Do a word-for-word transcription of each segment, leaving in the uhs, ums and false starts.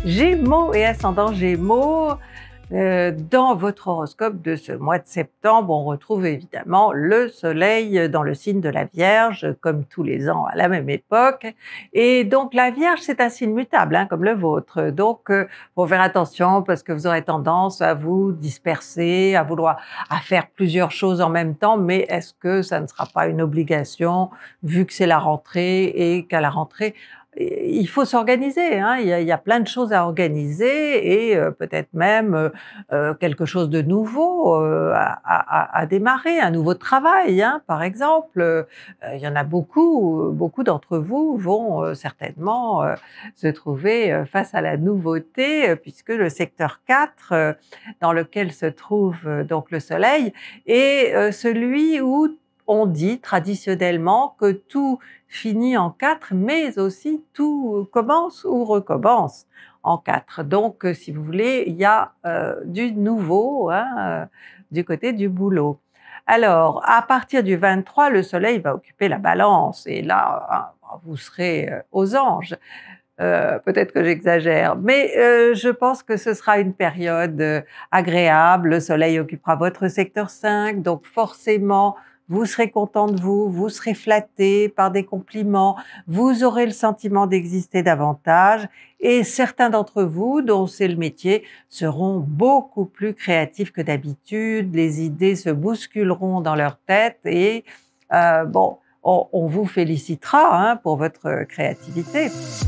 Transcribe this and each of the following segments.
Gémeaux et ascendant Gémeaux, euh, dans votre horoscope de ce mois de septembre, on retrouve évidemment le soleil dans le signe de la Vierge, comme tous les ans à la même époque. Et donc la Vierge, c'est un signe mutable, hein, comme le vôtre. Donc, euh, faut faire attention parce que vous aurez tendance à vous disperser, à vouloir à faire plusieurs choses en même temps, mais est-ce que ça ne sera pas une obligation, vu que c'est la rentrée et qu'à la rentrée, il faut s'organiser, hein. Il y a, il y a plein de choses à organiser et euh, peut-être même euh, euh, quelque chose de nouveau euh, à, à, à démarrer, un nouveau travail, hein, par exemple. Euh, il y en a beaucoup, beaucoup d'entre vous vont euh, certainement euh, se trouver euh, face à la nouveauté, euh, puisque le secteur quatre, euh, dans lequel se trouve euh, donc le Soleil, est euh, celui où on dit traditionnellement que tout finit en quatre, mais aussi tout commence ou recommence en quatre. Donc, euh, si vous voulez, il y a euh, du nouveau, hein, euh, du côté du boulot. Alors, à partir du vingt-trois, le Soleil va occuper la Balance, et là, hein, vous serez euh, aux anges. Euh, peut-être que j'exagère, mais euh, je pense que ce sera une période euh, agréable. Le Soleil occupera votre secteur cinq, donc forcément, vous serez content de vous, vous serez flatté par des compliments, vous aurez le sentiment d'exister davantage, et certains d'entre vous, dont c'est le métier, seront beaucoup plus créatifs que d'habitude, les idées se bousculeront dans leur tête, et euh, bon, on, on vous félicitera hein, pour votre créativité.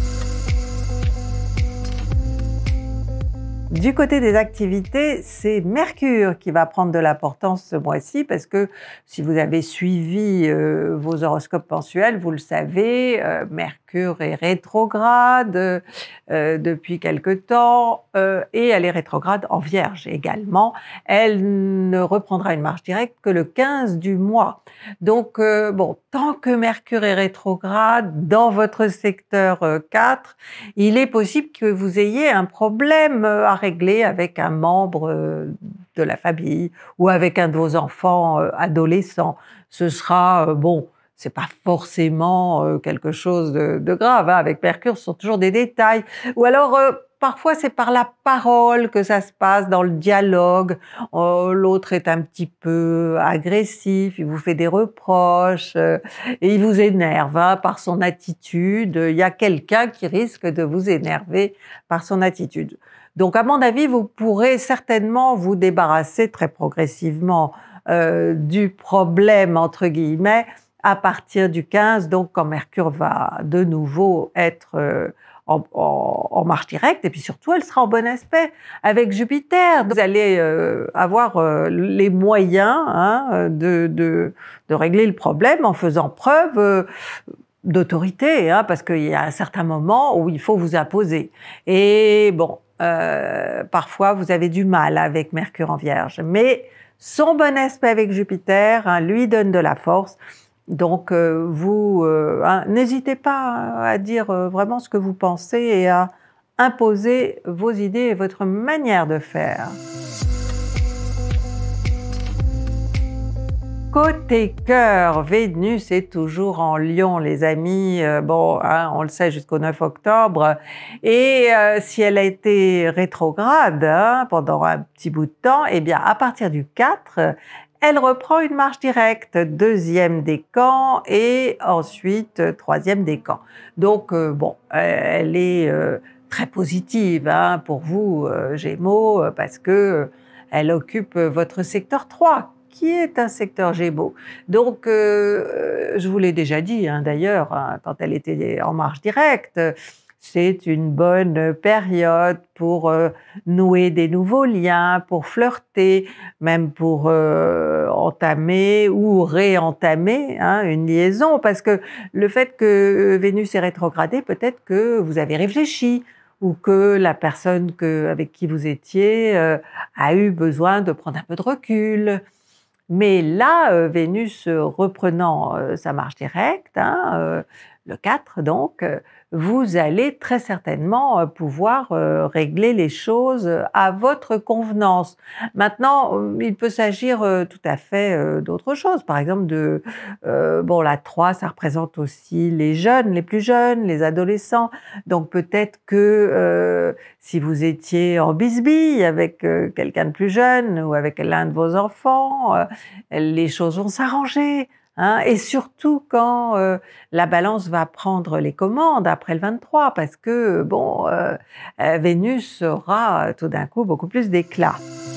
Du côté des activités, c'est Mercure qui va prendre de l'importance ce mois-ci, parce que si vous avez suivi euh, vos horoscopes mensuels, vous le savez, euh, Mercure est rétrograde euh, depuis quelque temps euh, et elle est rétrograde en Vierge également. Elle ne reprendra une marche directe que le quinze du mois. Donc euh, bon, tant que Mercure est rétrograde dans votre secteur euh, quatre, il est possible que vous ayez un problème à régler avec un membre de la famille ou avec un de vos enfants adolescents. Ce sera, bon, c'est pas forcément quelque chose de, de grave, hein. Avec Mercure, ce sont toujours des détails. Ou alors, euh, parfois, c'est par la parole que ça se passe, dans le dialogue. Oh, l'autre est un petit peu agressif, il vous fait des reproches, euh, et il vous énerve hein, par son attitude. Il y a quelqu'un qui risque de vous énerver par son attitude. Donc, à mon avis, vous pourrez certainement vous débarrasser très progressivement euh, du problème, entre guillemets, à partir du quinze, donc quand Mercure va de nouveau être euh, en, en, en marche directe, et puis surtout, elle sera en bon aspect avec Jupiter. Vous allez euh, avoir euh, les moyens hein, de, de, de régler le problème en faisant preuve euh, d'autorité, hein, parce qu'il y a un certain moment où il faut vous imposer. Et bon, euh, parfois vous avez du mal avec Mercure en Vierge, mais son bon aspect avec Jupiter hein, lui donne de la force. Donc euh, vous, euh, hein, n'hésitez pas à dire euh, vraiment ce que vous pensez et à imposer vos idées et votre manière de faire. Côté cœur, Vénus est toujours en Lion, les amis. Euh, bon, hein, on le sait jusqu'au neuf octobre. Et euh, si elle a été rétrograde hein, pendant un petit bout de temps, eh bien, à partir du quatre, elle reprend une marche directe, deuxième décan et ensuite troisième décan. Donc, euh, bon, elle est euh, très positive hein, pour vous, euh, Gémeaux, parce que euh, elle occupe votre secteur trois, qui est un secteur Gémeaux. Donc, euh, je vous l'ai déjà dit hein, d'ailleurs, hein, quand elle était en marche directe, c'est une bonne période pour euh, nouer des nouveaux liens, pour flirter, même pour euh, entamer ou réentamer hein, une liaison, parce que le fait que Vénus est rétrogradée, peut-être que vous avez réfléchi, ou que la personne que, avec qui vous étiez euh, a eu besoin de prendre un peu de recul. Mais là, euh, Vénus euh, reprenant euh, sa marche directe, hein, euh, le quatre donc, euh, vous allez très certainement euh, pouvoir euh, régler les choses euh, à votre convenance. Maintenant, euh, il peut s'agir euh, tout à fait euh, d'autre chose. Par exemple, de, euh, bon, la trois, ça représente aussi les jeunes, les plus jeunes, les adolescents. Donc peut-être que euh, si vous étiez en bisbille avec euh, quelqu'un de plus jeune ou avec l'un de vos enfants, euh, les choses vont s'arranger. Hein, et surtout quand euh, la balance va prendre les commandes après le vingt-trois, parce que bon, euh, euh, Vénus aura euh, tout d'un coup beaucoup plus d'éclat.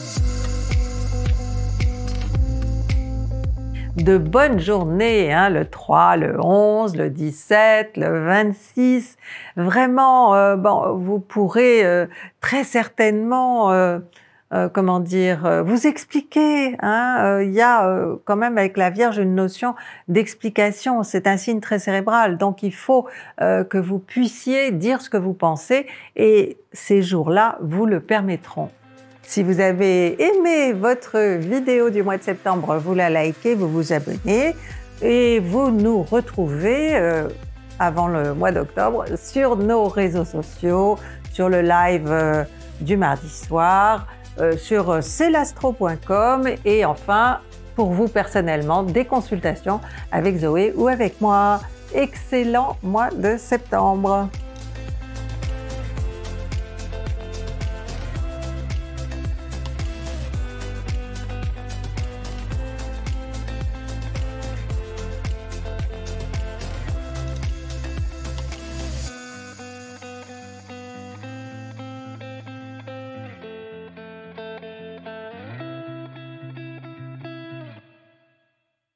De bonnes journées, hein, le trois, le onze, le dix-sept, le vingt-six. Vraiment, euh, bon, vous pourrez euh, très certainement euh, Euh, comment dire, euh, vous expliquer. Hein, euh, il y a euh, quand même avec la Vierge une notion d'explication, c'est un signe très cérébral, donc il faut euh, que vous puissiez dire ce que vous pensez et ces jours-là vous le permettront. Si vous avez aimé votre vidéo du mois de septembre, vous la likez, vous vous abonnez et vous nous retrouvez euh, avant le mois d'octobre sur nos réseaux sociaux, sur le live euh, du mardi soir, Euh, sur c'est l'astro point com et enfin, pour vous personnellement, des consultations avec Zoé ou avec moi. Excellent mois de septembre!